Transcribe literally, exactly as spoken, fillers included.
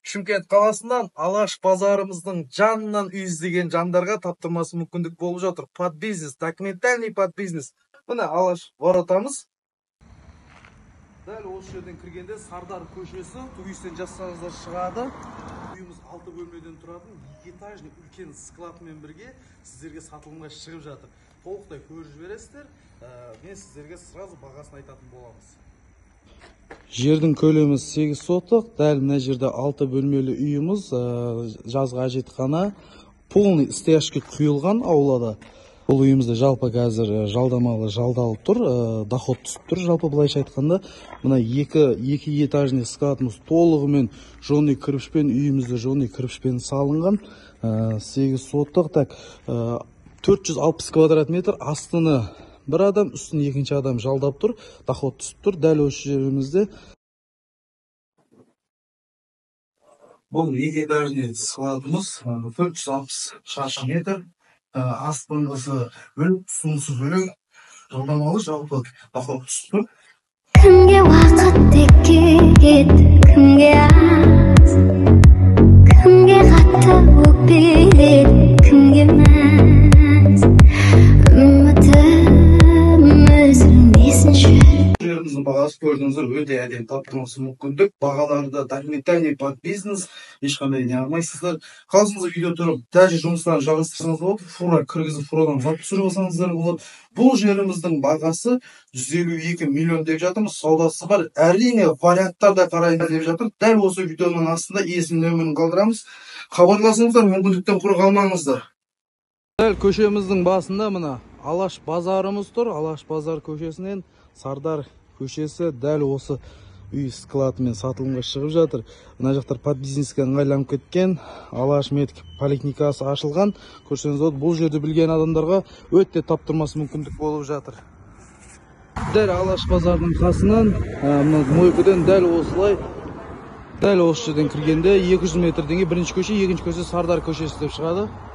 Шымкент қаласынан Алаш базарымыздың жанынан үй іздеген жандарға таптырмасы мүмкіндік болып жатыр. Под бизнес, документальный под бизнес. Міне Алаш воротамыз. Дәл осы жерден кіргенде Сардар көшесі, туристен жазсаңыздар шығады. Үйіміз алты бөлмеден тұратын, екі этажный үлкен складмен бірге сіздерге сатылымға шығып жатыр. Толықтай көріп жібересіздер. Мен сіздерге сразу бағасын айтатын боламыз. Жердің көлемі сегіз сотық, дәл мына жерде алты бөлмелі үйіміз, жазғы әжетхана, полный стяжка құйылған аулада. Бұл үйімізде жалпы қазір жалдамалы жалдалып тұр, доход түсіп тұр. Жалпы былайша айтқанда, мына екі екі этажный складымыз толығымен жонный кірпішпен, үйімізде жонный кірпішпен салынған, сегіз сотық, так төрт жүз алпыс квадрат метр, астыны бір адам, үстін екінші адам жалдап тұр, доход түсіп тұр. Дәл осы жерімізде бұл екі этажный складымыз, төрт жүз алпыс шаршы метр, астыңғысы бөлек, суысы бөлек, жалдамалы жалпы доход түсіп тұр. Кімге уақыт текет, кімге аз, кімге қатты өкпелет, кімге мәз, жеріміздің бағасы көрдіңіздер, өте әдем таптырмасы мүмкіндік. Бағаларда документальный под бизнес, ешқандай не алмайсыздар. Қалысыңызды видео тұрып, тәжі жұмыстарын жалғастырсаңыз болады, фура кіргізіп фурадан зат түсіріп алсаңыздар болады. Бұл жеріміздің бағасы жүз елу екі миллион деп жатырмыз, саудасы бар. Әрине варианттарда қарайын деп жатыр. Дәл осы видеоның астында есім нөмірін қалдырамыз. Хабарласыңыздар, мүмкіндіктен құр қалмаңыздар. Дәл көшеміздің басында мына Алаш базарымыз тұр. Алаш базар көшесінен Сардар көшесі дәл осы үй складымен сатылымға шығып жатыр. Мына жақтар под бизнеске ыңғайланып кеткен. Алаш медик поликлиникасы ашылған. Көрсеңіз болады, бұл жерді білген адамдарға өте таптырмасы мүмкіндік болып жатыр. Дәл Алаш базардың қасынан, мойкіден дәл осылай, дәл осы жерден кіргенде екі жүз метрден бірінші көше, екінші көше Сардар көшесі деп шығады.